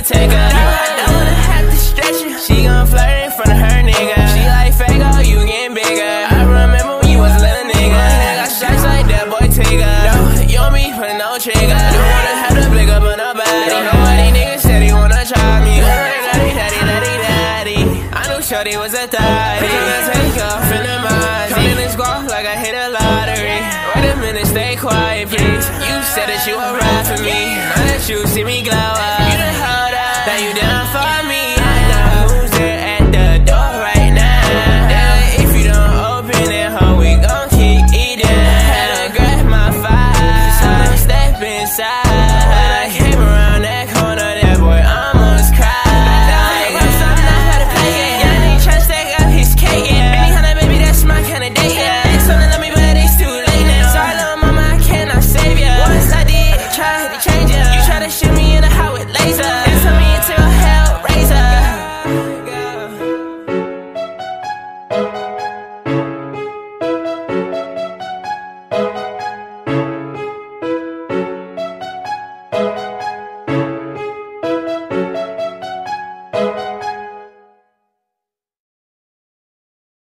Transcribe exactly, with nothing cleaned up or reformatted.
tecca. I don't wanna have to stretch you. She gon' flirt in front of her nigga. She like Fago, you getting bigger. I remember when you was a little nigga. I got stripes like that boy tecca. No, you and me put no trigger. Don't wanna have to blick up on nobody. Nobody niggas said he wanna try me. Daddy, daddy, daddy, daddy. I knew shorty was a thotty. Gonna take off in the mind. Coming in squad like I hit a lottery. Wait a minute, stay quiet, please. You said that you would ride for me. Now that you see me glow,